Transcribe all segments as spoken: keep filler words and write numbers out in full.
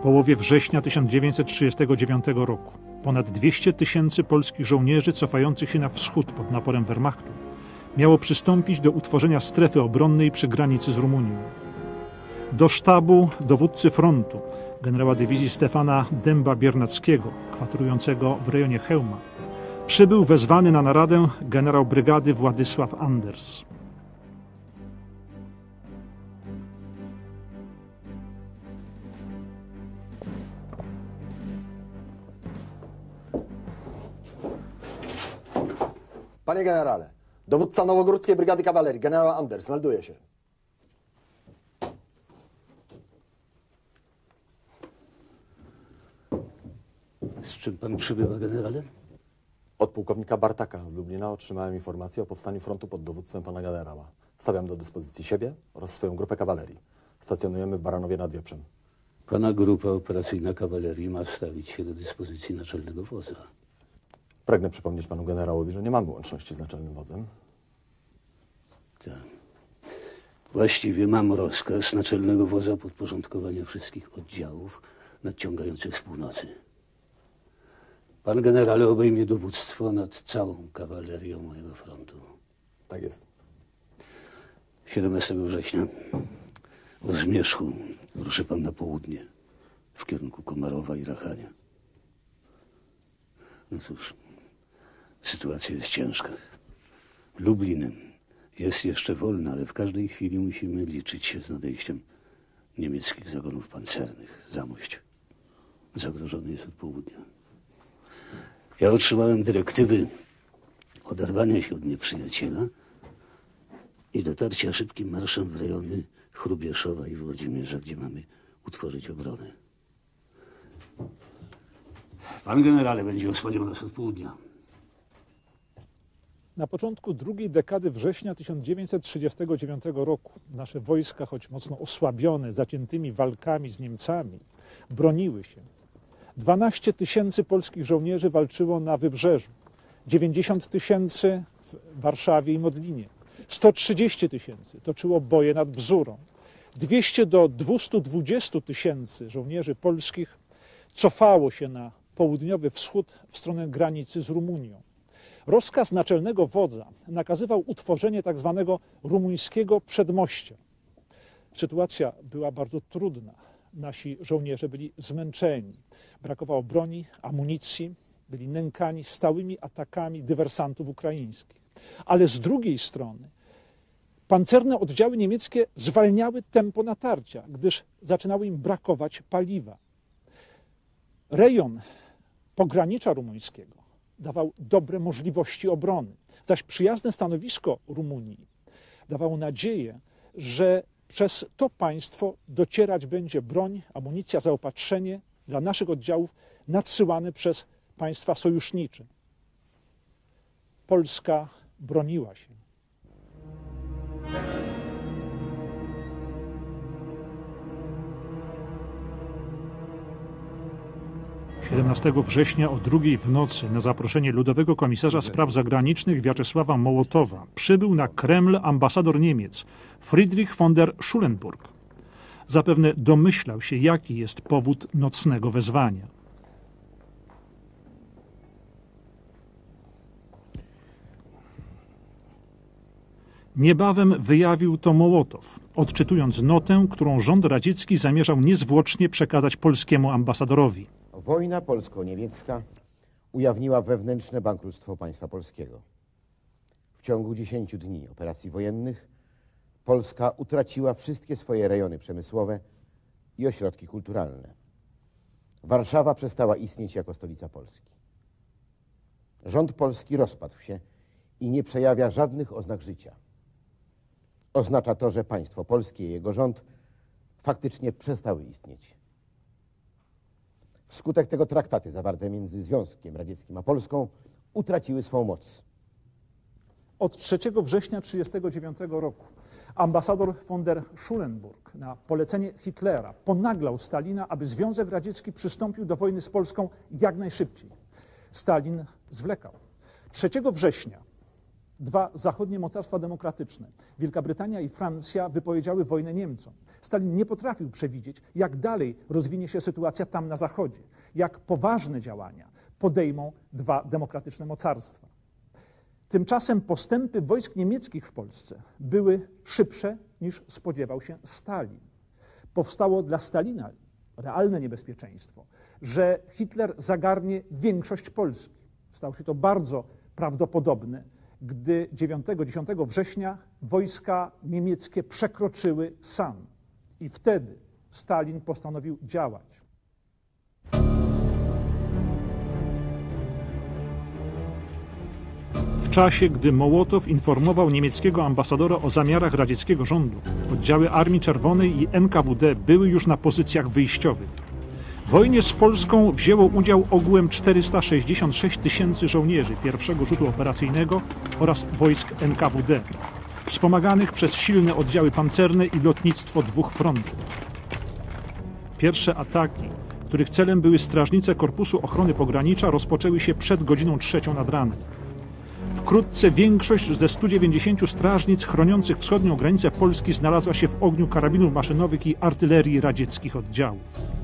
połowie września tysiąc dziewięćset trzydziestego dziewiątego roku ponad dwieście tysięcy polskich żołnierzy cofających się na wschód pod naporem Wehrmachtu miało przystąpić do utworzenia strefy obronnej przy granicy z Rumunią. Do sztabu dowódcy frontu, generała dywizji Stefana Dęba-Biernackiego, kwaterującego w rejonie Chełma, przybył wezwany na naradę generał brygady Władysław Anders. Panie generale, dowódca Nowogródzkiej Brygady Kawalerii, generał Anders, melduje się. Z czym pan przybywa, generale? Od pułkownika Bartaka z Lublina otrzymałem informację o powstaniu frontu pod dowództwem pana generała. Stawiam do dyspozycji siebie oraz swoją grupę kawalerii. Stacjonujemy w Baranowie nad Wieprzem. Pana grupa operacyjna kawalerii ma wstawić się do dyspozycji naczelnego wodza. Pragnę przypomnieć panu generałowi, że nie mamy łączności z naczelnym wodzem. Tak. Właściwie mam rozkaz naczelnego wodza podporządkowania wszystkich oddziałów nadciągających z północy. Pan generale obejmie dowództwo nad całą kawalerią mojego frontu. Tak jest. siedemnastego września o zmierzchu ruszy pan na południe w kierunku Komarowa i Rachania. No cóż, sytuacja jest ciężka. Lublin jest jeszcze wolny, ale w każdej chwili musimy liczyć się z nadejściem niemieckich zagonów pancernych. Zamość zagrożony jest od południa. Ja otrzymałem dyrektywy oderwania się od nieprzyjaciela i dotarcia szybkim marszem w rejony Chrubieszowa i Włodzimierza, gdzie mamy utworzyć obronę. Pan generale będzie osłaniał nas od południa. Na początku drugiej dekady września tysiąc dziewięćset trzydziestego dziewiątego roku nasze wojska, choć mocno osłabione zaciętymi walkami z Niemcami, broniły się. dwanaście tysięcy polskich żołnierzy walczyło na Wybrzeżu, dziewięćdziesiąt tysięcy w Warszawie i Modlinie, sto trzydzieści tysięcy toczyło boje nad Bzurą, dwieście do dwustu dwudziestu tysięcy żołnierzy polskich cofało się na południowy wschód w stronę granicy z Rumunią. Rozkaz naczelnego wodza nakazywał utworzenie tak zwanego rumuńskiego przedmościa. Sytuacja była bardzo trudna. Nasi żołnierze byli zmęczeni. Brakowało broni, amunicji, byli nękani stałymi atakami dywersantów ukraińskich. Ale z drugiej strony pancerne oddziały niemieckie zwalniały tempo natarcia, gdyż zaczynało im brakować paliwa. Rejon pogranicza rumuńskiego dawał dobre możliwości obrony, zaś przyjazne stanowisko Rumunii dawało nadzieję, że przez to państwo docierać będzie broń, amunicja, zaopatrzenie dla naszych oddziałów nadsyłane przez państwa sojusznicze. Polska broniła się. siedemnastego września o drugiej w nocy na zaproszenie Ludowego Komisarza Spraw Zagranicznych Wiaczesława Mołotowa przybył na Kreml ambasador Niemiec Friedrich von der Schulenburg. Zapewne domyślał się, jaki jest powód nocnego wezwania. Niebawem wyjawił to Mołotow, odczytując notę, którą rząd radziecki zamierzał niezwłocznie przekazać polskiemu ambasadorowi. Wojna polsko-niemiecka ujawniła wewnętrzne bankructwo państwa polskiego. W ciągu dziesięciu dni operacji wojennych Polska utraciła wszystkie swoje rejony przemysłowe i ośrodki kulturalne. Warszawa przestała istnieć jako stolica Polski. Rząd polski rozpadł się i nie przejawia żadnych oznak życia. Oznacza to, że państwo polskie i jego rząd faktycznie przestały istnieć. Wskutek tego traktaty zawarte między Związkiem Radzieckim a Polską utraciły swą moc. Od trzeciego września tysiąc dziewięćset trzydziestego dziewiątego roku ambasador von der Schulenburg na polecenie Hitlera ponaglał Stalina, aby Związek Radziecki przystąpił do wojny z Polską jak najszybciej. Stalin zwlekał. trzeciego września Dwa zachodnie mocarstwa demokratyczne, Wielka Brytania i Francja, wypowiedziały wojnę Niemcom. Stalin nie potrafił przewidzieć, jak dalej rozwinie się sytuacja tam na zachodzie, jak poważne działania podejmą dwa demokratyczne mocarstwa. Tymczasem postępy wojsk niemieckich w Polsce były szybsze, niż spodziewał się Stalin. Powstało dla Stalina realne niebezpieczeństwo, że Hitler zagarnie większość Polski. Stało się to bardzo prawdopodobne, gdy dziewiątego dziesiątego września wojska niemieckie przekroczyły San. I wtedy Stalin postanowił działać. W czasie, gdy Mołotow informował niemieckiego ambasadora o zamiarach radzieckiego rządu, oddziały Armii Czerwonej i N K W D były już na pozycjach wyjściowych. W wojnie z Polską wzięło udział ogółem czterysta sześćdziesiąt sześć tysięcy żołnierzy pierwszego rzutu operacyjnego oraz wojsk N K W D, wspomaganych przez silne oddziały pancerne i lotnictwo dwóch frontów. Pierwsze ataki, których celem były strażnice Korpusu Ochrony Pogranicza, rozpoczęły się przed godziną trzecią nad ranem. Wkrótce większość ze stu dziewięćdziesięciu strażnic chroniących wschodnią granicę Polski znalazła się w ogniu karabinów maszynowych i artylerii radzieckich oddziałów.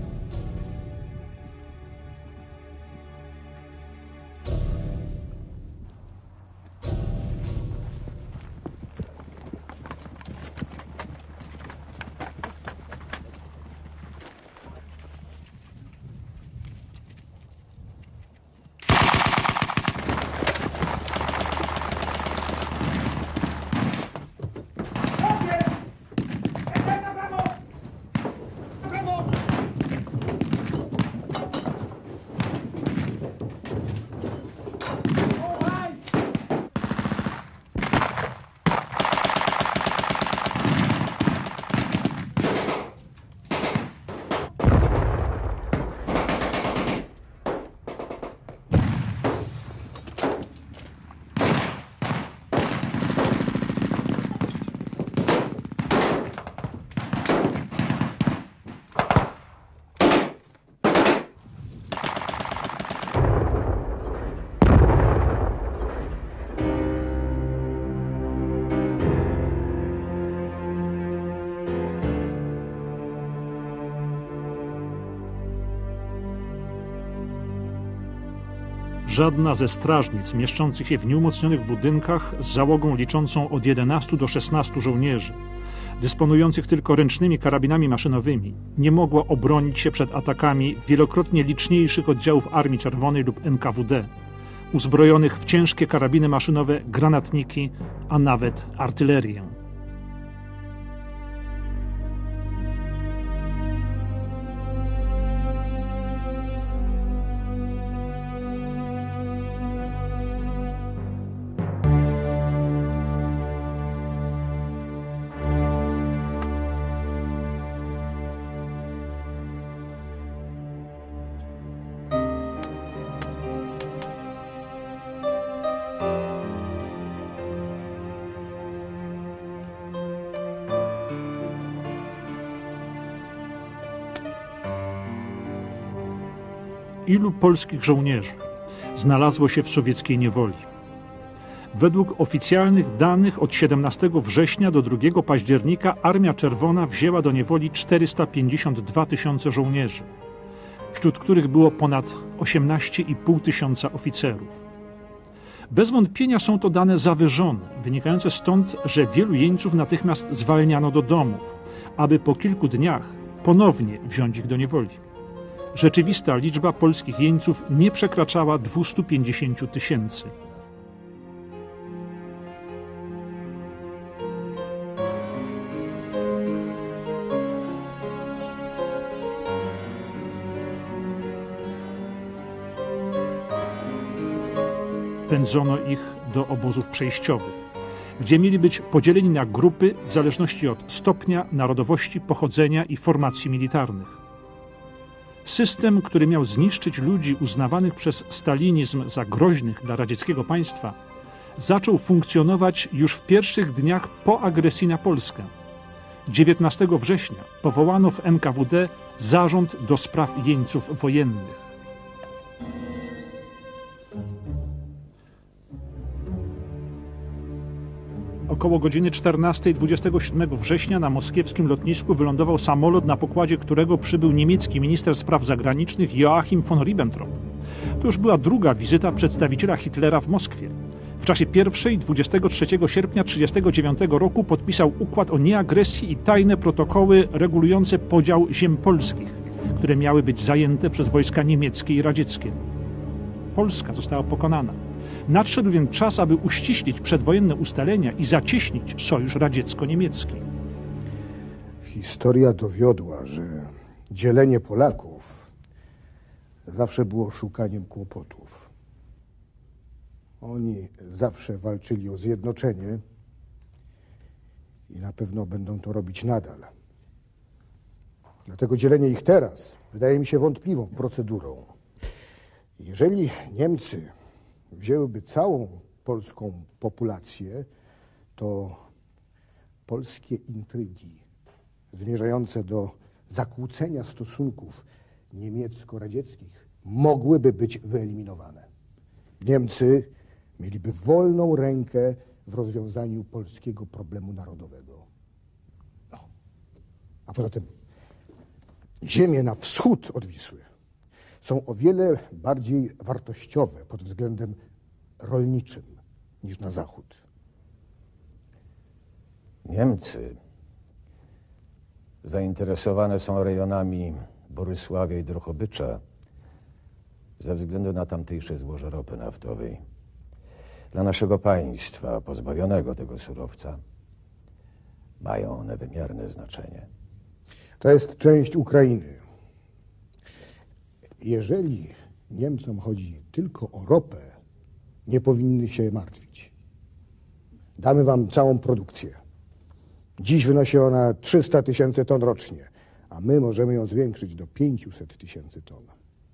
Żadna ze strażnic mieszczących się w nieumocnionych budynkach z załogą liczącą od jedenastu do szesnastu żołnierzy, dysponujących tylko ręcznymi karabinami maszynowymi, nie mogła obronić się przed atakami wielokrotnie liczniejszych oddziałów Armii Czerwonej lub N K W D, uzbrojonych w ciężkie karabiny maszynowe, granatniki, a nawet artylerię. Ilu polskich żołnierzy znalazło się w sowieckiej niewoli? Według oficjalnych danych od siedemnastego września do drugiego października Armia Czerwona wzięła do niewoli czterysta pięćdziesiąt dwa tysiące żołnierzy, wśród których było ponad osiemnaście i pół tysiąca oficerów. Bez wątpienia są to dane zawyżone, wynikające stąd, że wielu jeńców natychmiast zwalniano do domów, aby po kilku dniach ponownie wziąć ich do niewoli. Rzeczywista liczba polskich jeńców nie przekraczała dwustu pięćdziesięciu tysięcy. Pędzono ich do obozów przejściowych, gdzie mieli być podzieleni na grupy w zależności od stopnia, narodowości, pochodzenia i formacji militarnych. System, który miał zniszczyć ludzi uznawanych przez stalinizm za groźnych dla radzieckiego państwa, zaczął funkcjonować już w pierwszych dniach po agresji na Polskę. dziewiętnastego września powołano w N K W D Zarząd do Spraw Jeńców Wojennych. Około godziny czternastej dwudziestego siódmego września na moskiewskim lotnisku wylądował samolot, na pokładzie którego przybył niemiecki minister spraw zagranicznych Joachim von Ribbentrop. To już była druga wizyta przedstawiciela Hitlera w Moskwie. W czasie pierwszej dwudziestego trzeciego sierpnia tysiąc dziewięćset trzydziestego dziewiątego roku podpisał układ o nieagresji i tajne protokoły regulujące podział ziem polskich, które miały być zajęte przez wojska niemieckie i radzieckie. Polska została pokonana. Nadszedł więc czas, aby uściślić przedwojenne ustalenia i zacieśnić sojusz radziecko-niemiecki. Historia dowiodła, że dzielenie Polaków zawsze było szukaniem kłopotów. Oni zawsze walczyli o zjednoczenie i na pewno będą to robić nadal. Dlatego dzielenie ich teraz wydaje mi się wątpliwą procedurą. Jeżeli Niemcy wzięłyby całą polską populację, to polskie intrygi zmierzające do zakłócenia stosunków niemiecko-radzieckich mogłyby być wyeliminowane. Niemcy mieliby wolną rękę w rozwiązaniu polskiego problemu narodowego. No. A poza tym ziemie na wschód od Wisły są o wiele bardziej wartościowe pod względem rolniczym niż na zachód. Niemcy zainteresowane są rejonami Borysławia i Drohobycza ze względu na tamtejsze złoże ropy naftowej. Dla naszego państwa, pozbawionego tego surowca, mają one wymierne znaczenie. To jest część Ukrainy. Jeżeli Niemcom chodzi tylko o ropę, nie powinny się martwić. Damy wam całą produkcję. Dziś wynosi ona trzysta tysięcy ton rocznie, a my możemy ją zwiększyć do pięćset tysięcy ton.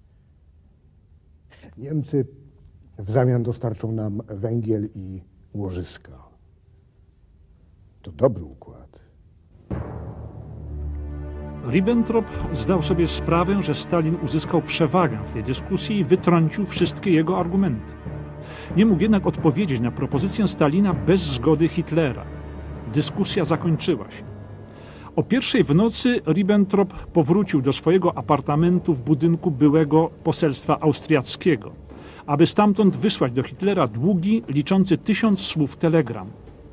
Niemcy w zamian dostarczą nam węgiel i łożyska. To dobry układ. Ribbentrop zdał sobie sprawę, że Stalin uzyskał przewagę w tej dyskusji i wytrącił wszystkie jego argumenty. Nie mógł jednak odpowiedzieć na propozycję Stalina bez zgody Hitlera. Dyskusja zakończyła się. O pierwszej w nocy Ribbentrop powrócił do swojego apartamentu w budynku byłego poselstwa austriackiego, aby stamtąd wysłać do Hitlera długi, liczący tysiąc słów telegram.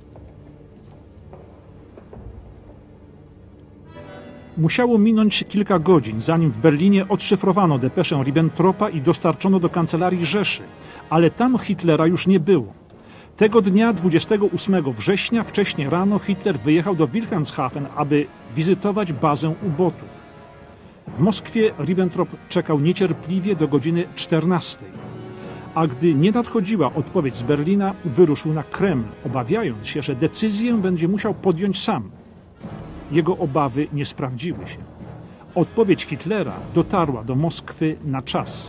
Musiało minąć kilka godzin, zanim w Berlinie odszyfrowano depeszę Ribbentropa i dostarczono do kancelarii Rzeszy, ale tam Hitlera już nie było. Tego dnia, dwudziestego ósmego września, wcześnie rano, Hitler wyjechał do Wilhelmshaven, aby wizytować bazę ubotów. W Moskwie Ribbentrop czekał niecierpliwie do godziny czternastej, a gdy nie nadchodziła odpowiedź z Berlina, wyruszył na Kreml, obawiając się, że decyzję będzie musiał podjąć sam. Jego obawy nie sprawdziły się. Odpowiedź Hitlera dotarła do Moskwy na czas.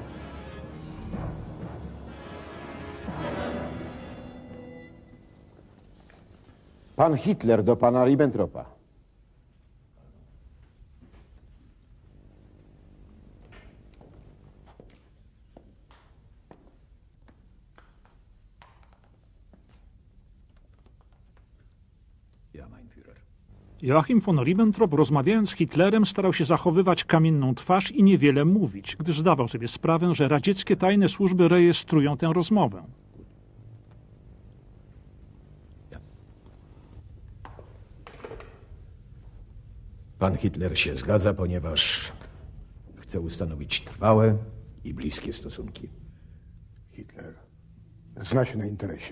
Pan Hitler do pana Ribbentropa. Ja, mein Führer. Joachim von Ribbentrop, rozmawiając z Hitlerem, starał się zachowywać kamienną twarz i niewiele mówić, gdyż zdawał sobie sprawę, że radzieckie tajne służby rejestrują tę rozmowę. Pan Hitler się zgadza, ponieważ chce ustanowić trwałe i bliskie stosunki. Hitler zna się na interesie.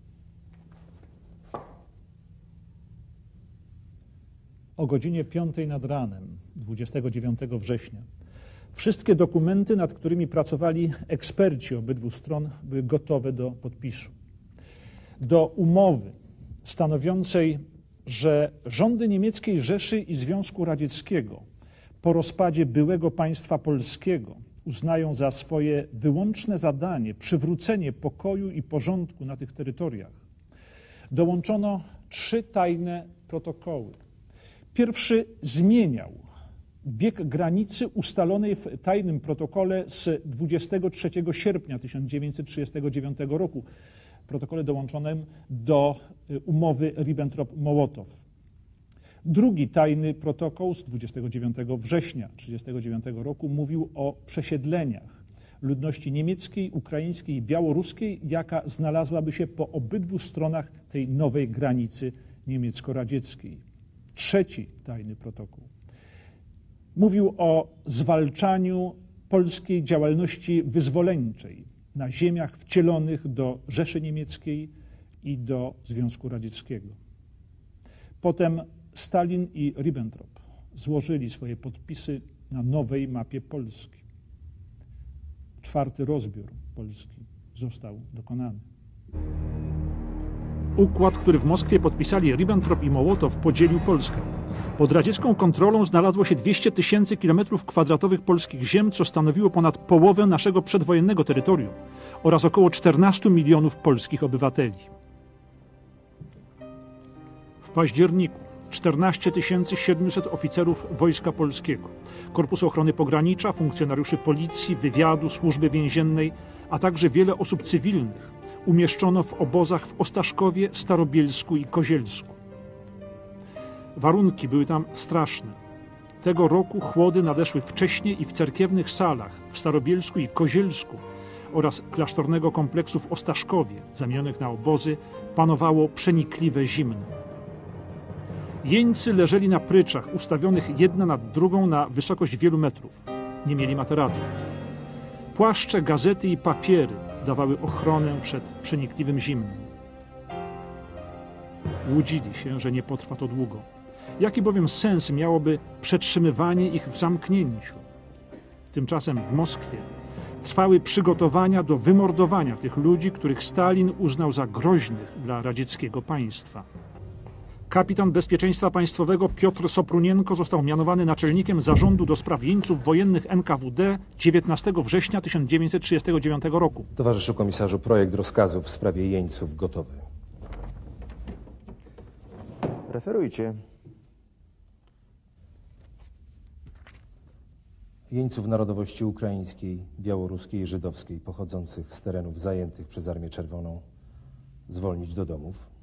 O godzinie piątej nad ranem, dwudziestego dziewiątego września, wszystkie dokumenty, nad którymi pracowali eksperci obydwu stron, były gotowe do podpisu. Do umowy stanowiącej, że rządy niemieckiej Rzeszy i Związku Radzieckiego po rozpadzie byłego państwa polskiego uznają za swoje wyłączne zadanie przywrócenie pokoju i porządku na tych terytoriach, dołączono trzy tajne protokoły. Pierwszy zmieniał bieg granicy ustalonej w tajnym protokole z dwudziestego trzeciego sierpnia tysiąc dziewięćset trzydziestego dziewiątego roku. protokole dołączonym do umowy Ribbentrop-Mołotow. Drugi tajny protokół z dwudziestego dziewiątego września tysiąc dziewięćset trzydziestego dziewiątego roku mówił o przesiedleniach ludności niemieckiej, ukraińskiej i białoruskiej, jaka znalazłaby się po obydwu stronach tej nowej granicy niemiecko-radzieckiej. Trzeci tajny protokół mówił o zwalczaniu polskiej działalności wyzwoleńczej na ziemiach wcielonych do Rzeszy Niemieckiej i do Związku Radzieckiego. Potem Stalin i Ribbentrop złożyli swoje podpisy na nowej mapie Polski. Czwarty rozbiór Polski został dokonany. Układ, który w Moskwie podpisali Ribbentrop i Mołotow, podzielił Polskę. Pod radziecką kontrolą znalazło się dwieście tysięcy kilometrów kwadratowych polskich ziem, co stanowiło ponad połowę naszego przedwojennego terytorium oraz około czternastu milionów polskich obywateli. W październiku czternaście tysięcy siedemset oficerów Wojska Polskiego, Korpusu Ochrony Pogranicza, funkcjonariuszy policji, wywiadu, służby więziennej, a także wiele osób cywilnych umieszczono w obozach w Ostaszkowie, Starobielsku i Kozielsku. Warunki były tam straszne. Tego roku chłody nadeszły wcześniej i w cerkiewnych salach w Starobielsku i Kozielsku oraz klasztornego kompleksu w Ostaszkowie, zamienionych na obozy, panowało przenikliwe zimno. Jeńcy leżeli na pryczach, ustawionych jedna nad drugą na wysokość wielu metrów. Nie mieli materaców. Płaszcze, gazety i papiery dawały ochronę przed przenikliwym zimnem. Łudzili się, że nie potrwa to długo. Jaki bowiem sens miałoby przetrzymywanie ich w zamknięciu? Tymczasem w Moskwie trwały przygotowania do wymordowania tych ludzi, których Stalin uznał za groźnych dla radzieckiego państwa. Kapitan Bezpieczeństwa Państwowego Piotr Soprunienko został mianowany naczelnikiem zarządu do spraw jeńców wojennych N K W D dziewiętnastego września tysiąc dziewięćset trzydziestego dziewiątego roku. Towarzyszu komisarzu, projekt rozkazu w sprawie jeńców gotowy. Referujcie. Jeńców narodowości ukraińskiej, białoruskiej i żydowskiej pochodzących z terenów zajętych przez Armię Czerwoną zwolnić do domów.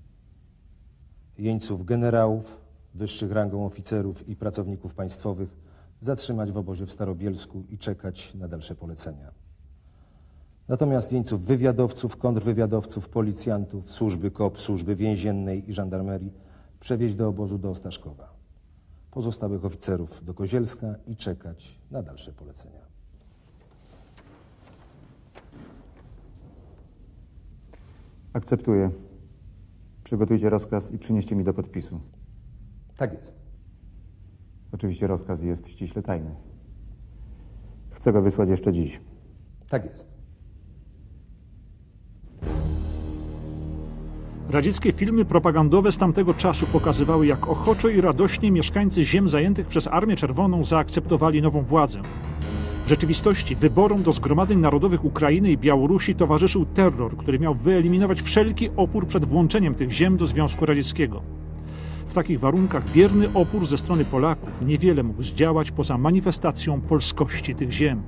Jeńców generałów, wyższych rangą oficerów i pracowników państwowych zatrzymać w obozie w Starobielsku i czekać na dalsze polecenia. Natomiast jeńców wywiadowców, kontrwywiadowców, policjantów, służby K O P, służby więziennej i żandarmerii przewieźć do obozu do Ostaszkowa. Pozostałych oficerów do Kozielska i czekać na dalsze polecenia. Akceptuję. Przygotujcie rozkaz i przynieście mi do podpisu. Tak jest. Oczywiście rozkaz jest ściśle tajny. Chcę go wysłać jeszcze dziś. Tak jest. Radzieckie filmy propagandowe z tamtego czasu pokazywały, jak ochoczo i radośnie mieszkańcy ziem zajętych przez Armię Czerwoną zaakceptowali nową władzę. W rzeczywistości wyborom do zgromadzeń narodowych Ukrainy i Białorusi towarzyszył terror, który miał wyeliminować wszelki opór przed włączeniem tych ziem do Związku Radzieckiego. W takich warunkach bierny opór ze strony Polaków niewiele mógł zdziałać poza manifestacją polskości tych ziem.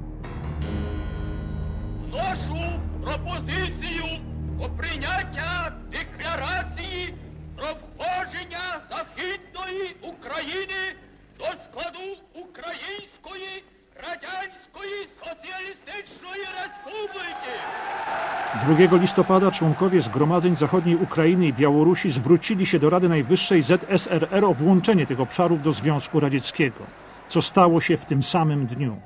Wnoszę propozycję o przyjęcie deklaracji o wchodzeniu Zachідної України do składu Ukraińskiej Radzieckiej Socjalistycznej Republiki. drugiego listopada członkowie zgromadzeń zachodniej Ukrainy i Białorusi zwrócili się do Rady Najwyższej Z S R R o włączenie tych obszarów do Związku Radzieckiego, co stało się w tym samym dniu.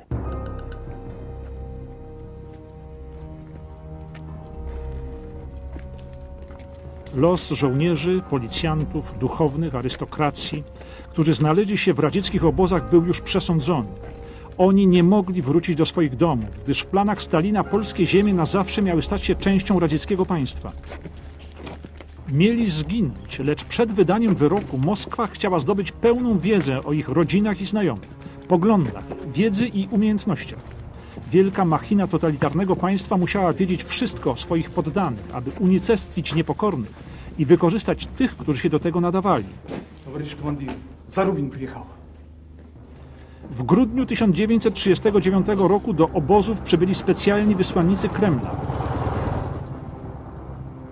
Los żołnierzy, policjantów, duchownych, arystokracji, którzy znaleźli się w radzieckich obozach, był już przesądzony. Oni nie mogli wrócić do swoich domów, gdyż w planach Stalina polskie ziemie na zawsze miały stać się częścią radzieckiego państwa. Mieli zginąć, lecz przed wydaniem wyroku Moskwa chciała zdobyć pełną wiedzę o ich rodzinach i znajomych, poglądach, wiedzy i umiejętnościach. Wielka machina totalitarnego państwa musiała wiedzieć wszystko o swoich poddanych, aby unicestwić niepokornych i wykorzystać tych, którzy się do tego nadawali. Towarzysz komandir, Zarubin przyjechał. W grudniu tysiąc dziewięćset trzydziestego dziewiątego roku do obozów przybyli specjalni wysłannicy Kremla.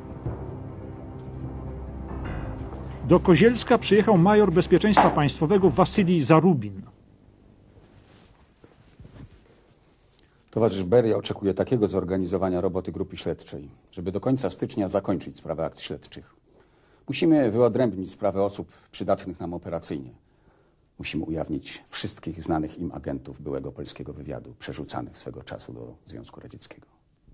Do Kozielska przyjechał major bezpieczeństwa państwowego Wasylij Zarubin. Towarzysz Beria oczekuje takiego zorganizowania roboty grupy śledczej, żeby do końca stycznia zakończyć sprawę akt śledczych. Musimy wyodrębnić sprawę osób przydatnych nam operacyjnie. Musimy ujawnić wszystkich znanych im agentów byłego polskiego wywiadu, przerzucanych swego czasu do Związku Radzieckiego.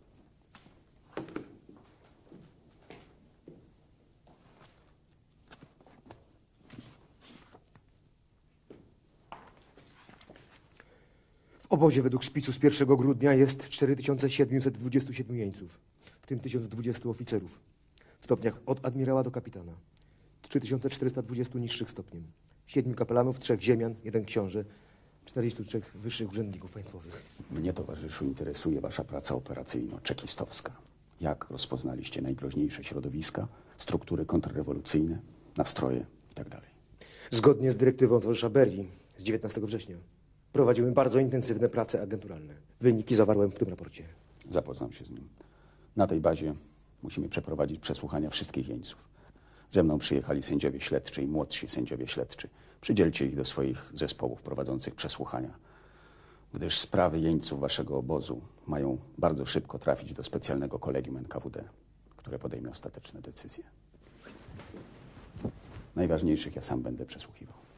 W obozie według spisu z pierwszego grudnia jest cztery tysiące siedemset dwadzieścia siedem jeńców, w tym tysiąc dwadzieścia oficerów, w stopniach od admirała do kapitana, trzy tysiące czterysta dwadzieścia niższych stopniem, siedmiu kapelanów, trzech ziemian, jeden książę, czterdziestu trzech wyższych urzędników państwowych. Mnie, towarzyszu, interesuje wasza praca operacyjno-czekistowska. Jak rozpoznaliście najgroźniejsze środowiska, struktury kontrrewolucyjne, nastroje itd. Zgodnie z dyrektywą towarzysza Berii z dziewiętnastego września prowadzimy bardzo intensywne prace agenturalne. Wyniki zawarłem w tym raporcie. Zapoznam się z nim. Na tej bazie musimy przeprowadzić przesłuchania wszystkich jeńców. Ze mną przyjechali sędziowie śledczy i młodsi sędziowie śledczy. Przydzielcie ich do swoich zespołów prowadzących przesłuchania, gdyż sprawy jeńców waszego obozu mają bardzo szybko trafić do specjalnego kolegium N K W D, które podejmie ostateczne decyzje. Najważniejszych ja sam będę przesłuchiwał.